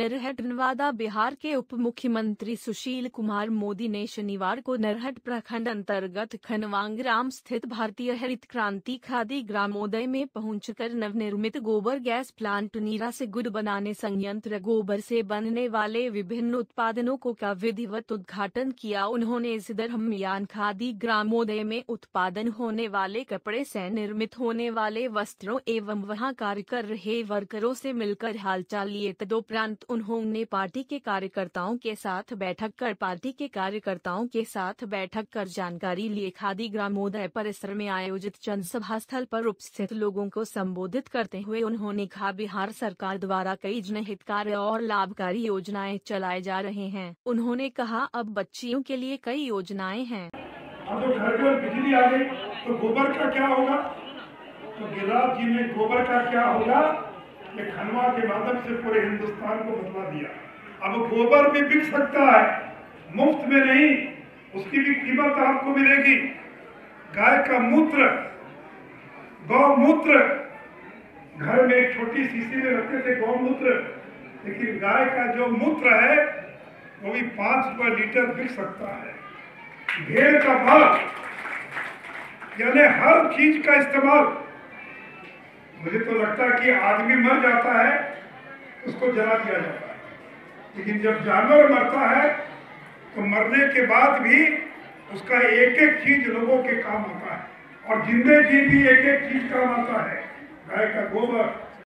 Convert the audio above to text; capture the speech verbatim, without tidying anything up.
नरहट नवादा। बिहार के उप मुख्यमंत्री सुशील कुमार मोदी ने शनिवार को नरहट प्रखंड अंतर्गत खनवांग ग्राम स्थित भारतीय हरित क्रांति खादी ग्रामोदय में पहुंचकर नवनिर्मित गोबर गैस प्लांट नीरा से गुड़ बनाने संयंत्र गोबर से बनने वाले विभिन्न उत्पादनों को का विधिवत उद्घाटन किया। उन्होंने इस दरमियान खादी ग्रामोदय में उत्पादन होने वाले कपड़े से निर्मित होने वाले वस्त्रों एवं वहां कार्य कर रहे वर्करों से मिलकर हालचाल लिए। तदुपरांत उन्होंने पार्टी के कार्यकर्ताओं के साथ बैठक कर पार्टी के कार्यकर्ताओं के साथ बैठक कर जानकारी लिए। खादी ग्रामोदय परिसर में आयोजित जनसभा स्थल पर उपस्थित लोगों को संबोधित करते हुए उन्होंने कहा, बिहार सरकार द्वारा कई जनहितकारी और लाभकारी योजनाएं चलाए जा रहे हैं। उन्होंने कहा, अब बच्चियों के लिए कई योजनाएं हैं। अब तो घर घर बिजली आ गई तो गोबर का क्या होगा? तो गिरिराज जी में गोबर का क्या होगा? ये खनवा के माध्यम से पूरे हिंदुस्तान को बतला दिया। अब गोबर भी बिक सकता है, मुफ्त में नहीं, उसकी भी कीमत आपको मिलेगी। गाय का मूत्र, गौमूत्र, घर में एक छोटी शीशी में रखते थे गौमूत्र, लेकिन गाय का जो मूत्र है वो भी पांच रुपए लीटर बिक सकता है। भेड़ का भात, यानी हर चीज का इस्तेमाल। मुझे तो लगता है कि आदमी मर जाता है उसको जला दिया जाता है, लेकिन जब जानवर मरता है तो मरने के बाद भी उसका एक एक चीज लोगों के काम आता है, और जिंदे जी भी एक एक चीज काम आता है। गाय का गोबर,